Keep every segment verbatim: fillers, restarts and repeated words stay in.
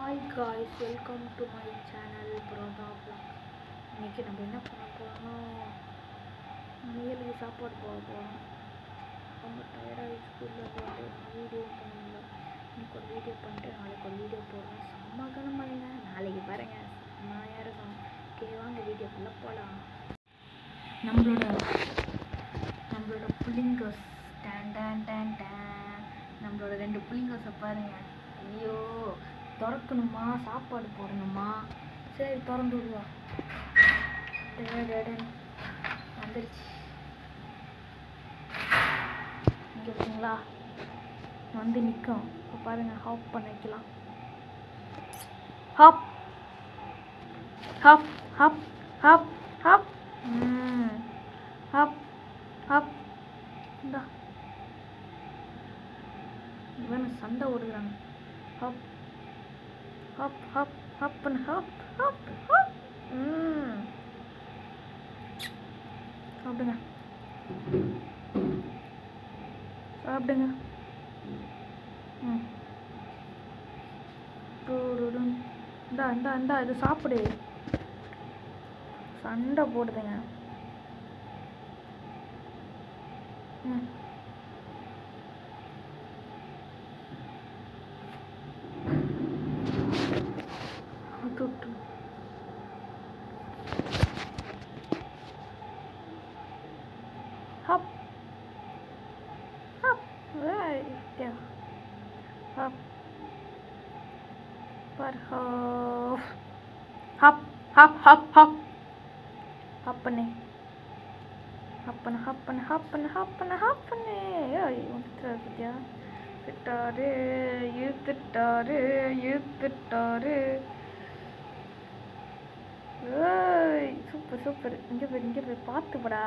Hi guys, welcome to my channel Broda Vlog. இன்னைக்கு நம்ம என்ன பண்ண போறோம்னா முயலுக்கு சாப்பாடு போட போகிறோம். ரொம்ப டயர்டாக ஸ்கூலில் போட்டு வீடியோ பண்ணல. இன்னைக்கு ஒரு வீடியோ பண்ணிட்டு நாளைக்கு ஒரு வீடியோ போடுறேன். செம்ம கனமாங்க நாளைக்கு பாருங்க செம்மையாக இருக்கும். ஓகே வாங்க வீடியோக்குள்ளே போகலாம். நம்மளோட நம்மளோட புள்ளிங்கோஸ் டேன் டேன் டேன் டேன் நம்மளோட ரெண்டு புள்ளிங்கோஸை பாருங்க. ஐயோ திறக்கணுமா சாப்பாடு போடணுமா? சரி திறந்து விடுவா. வந்துருச்சு இங்கே பார்த்தீங்களா வந்து நிற்கும். இப்போ பாருங்க ஹாப் பண்ண வைக்கலாம். Hop hop hop hop hop ம் ஹாப் ஹாப் இந்தா இவனு சண்டை ஓடுகிறாங்க. ஹாப் ஹாப் ஹாப் ஹாப் பண்ணு ஹாப் ஹாப் ஹாப் ம் சாப்பிடுங்க சாப்பிடுங்க ம் இந்தா இந்தா இந்தா இது சாப்பிடு. சண்டை போடுதுங்க. ம் விட்டு ஹப் ஹப் ஹப் पर हप हप हप हप हपने हपन हपन हपन हपन हपने उतरा திட்டாரு இழுத்துட்டாரு இழுத்துட்டாரு. ஏய் சூப்பர் சூப்பர். இங்கே போய் இங்கே போய் பார்த்து படா.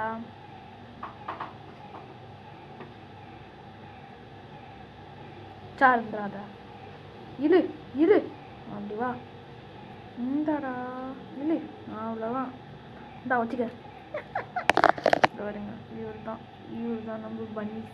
சார்ந்தாதா இரு இரு அப்படி வா. இந்தாடா இரு அவ்வளோதான். இந்தா வச்சுக்க. இந்த வருங்க இவர் தான் இவர் தான் நம்ம பண்ணி.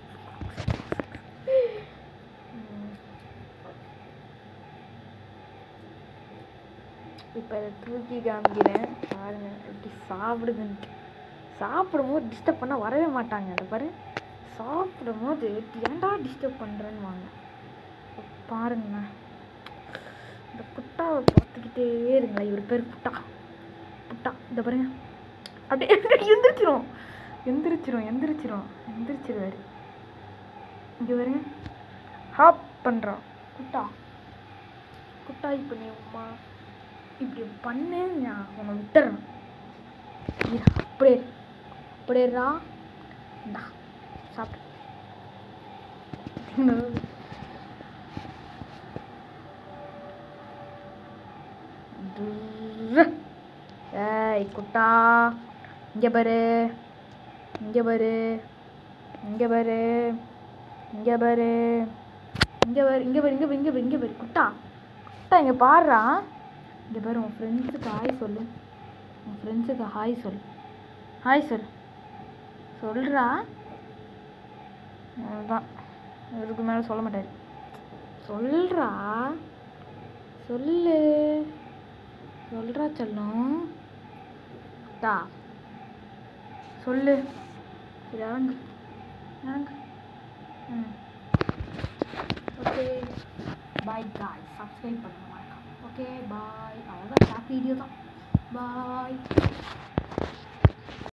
இப்போ இதை தூக்கி காமிக்கிறேன் பாருங்க எப்படி சாப்பிடுதுன்ட்டு. சாப்பிடும் போது டிஸ்டர்ப் பண்ணால் வரவே மாட்டாங்க. அதை பாரு சாப்பிடும் போது ஏன்டா டிஸ்டர்ப் பண்ணுறேன்னு வாங்க. பாருங்கண்ணா இந்த குட்டாவை பார்த்துக்கிட்டே இருங்களா. இவர் பேர் குட்டா குட்டா. இந்த பாருங்க அப்படியே எந்திரிச்சிரும் எந்திரிச்சிரும் எந்திரிச்சிரும் எந்திரிச்சிருவாரு. இங்கே பாருங்க ஹாப் பண்ணுறான் குட்டா குட்டா. இப்போ நீ உமா இப்படி பண்ணு நான் உன்னை விட்டுறேன். அப்படியே அப்படியேரா இந்தா சாப்பிடு. ஏய் குட்டா இங்கே பாரு இங்கே பாரு இங்கே பாரு இங்கே பாரு இங்கே பாரு இங்கே பாரு இங்கே இங்கே இங்கே பாரு குட்டா குட்டா இங்கே பாடுறா. இங்கே பாரு உன் ஃப்ரெண்ட்ஸுக்கு ஹாய் சொல்லு. உன் ஃப்ரெண்ட்ஸுக்கு ஹாய் சொல். ஹாய் சொல் சொல்கிறா. அதுதான் இதுக்கு மேலே சொல்ல மாட்டார். சொல்கிறா சொல்லு சொல்கிறா சொல்லும் டா சொல்லு. சரி இறங்கு இறங்கு. ம் ஓகே பாய் காய் சப்ஸ்கிரைப் பண்ணுங்க. Okay bye. அவ்வளோதான் ஷார்ட் வீடியோ தான். பாய்.